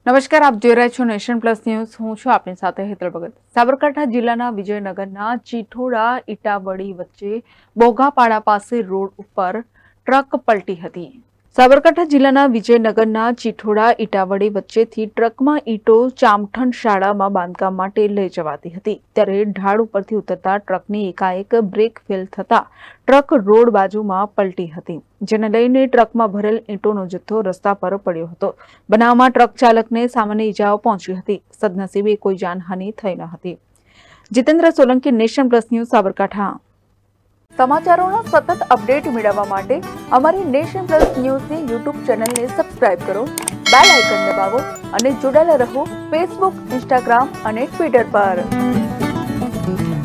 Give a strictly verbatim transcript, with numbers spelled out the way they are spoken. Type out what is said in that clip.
નમસ્કાર, આપ જોઈ રહ્યા છો નેશન પ્લસ ન્યૂઝ. હું છું આપની સાથે હેતલ ભગત. સાબરકાંઠા જિલ્લાના વિજયનગરના ચીઠોડા ઈટાવડી વચ્ચે બોઘાપાડા પાસે રોડ ઉપર ટ્રક પલટી હતી. સાબરકાંઠા જિલ્લાના વિજયનગરના ચીઠોડા ઈટાવડી વચ્ચેથી ટ્રકમાં ઈંટો ચામઠણ શાળામાં બાંધકામ માટે લઈ જવાતી હતી, ત્યારે ઢાળ ઉપરથી ઉતરતા ટ્રકની એકાએક બ્રેક ફેલ થતા ટ્રક રોડ બાજુમાં પલટી હતી, જેને લઈને ટ્રકમાં ભરેલ ઈંટોનો જથ્થો રસ્તા પર પડ્યો હતો. બનાવમાં ટ્રક ચાલકને સામાન્ય ઈજાઓ પહોંચી હતી. સદનસીબે કોઈ જાનહાનિ થઈ ન હતી. Jitendra Solanki, nation plus news, Sabarkantha. સમાચારોના સતત અપડેટ મેળવવા માટે અમારી નેશન પ્લસ ન્યૂઝની યુટ્યુબ ચેનલને સબસ્ક્રાઇબ કરો, બેલ આઇકન દબાવો અને જોડાયેલા રહો ફેસબુક, ઇન્સ્ટાગ્રામ અને ટ્વિટર પર.